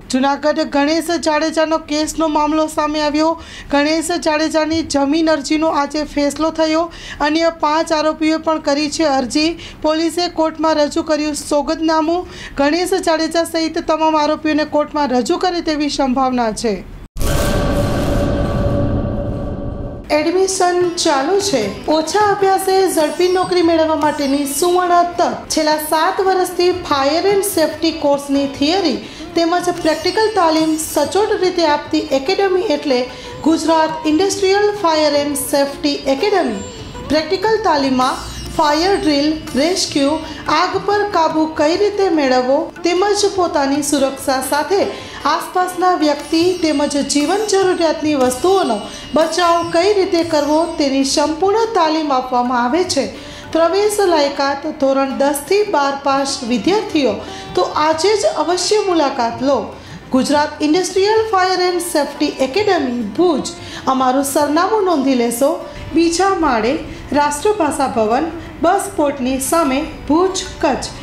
જૂનાગઢ ગણેશ જાડેજાનો કેસનો મામલો સામે આવ્યો। ગણેશ જાડેજાની જમીન અરજીનો આજે ફેસલો થયો। અન્ય 5 આરોપીઓએ પણ કરી છે અરજી। પોલીસે કોર્ટમાં રજૂ કર્યું સોગંદનામું। ગણેશ જાડેજા સહિત તમામ આરોપીઓને કોર્ટમાં રજૂ કરે તેવી સંભાવના છે। એડમિશન ચાલુ છે। ઓછા અભ્યાસે ઝડપી નોકરી મેળવવા માટેની સુવર્ણ તક। છેલ્લા 7 વર્ષથી ફાયર એન્ડ સેફ્ટી કોર્સની થિયરી તેમજ પ્રેક્ટિકલ તાલીમ સચોટ રીતે આપતી એકેડમી એટલે Gujarat industrial fire and safety academy. Practical તાલીમમાં ફાયર ડ્રીલ, રેસ્ક્યુ, આગ પર કાબૂ કઈ રીતે મેળવવો તેમજ પોતાની સુરક્ષા સાથે આસપાસના વ્યક્તિ તેમજ જીવન જરૂરિયાતની વસ્તુઓનો બચાવ કઈ રીતે કરવો તેની સંપૂર્ણ તાલીમ આપવામાં આવે છે। પ્રવેશ લાયકાત ધોરણ 10 થી 12 પાસ વિદ્યાર્થીઓ તો આજે જ અવશ્ય મુલાકાત લો। Gujarat industrial fire and safety academy Bhuj. અમારું સરનામું નોંધી લેશો। બીજા માળે રાષ્ટ્રભાષા ભવન, બસ પોર્ટની સામે, ભુજ, કચ્છ।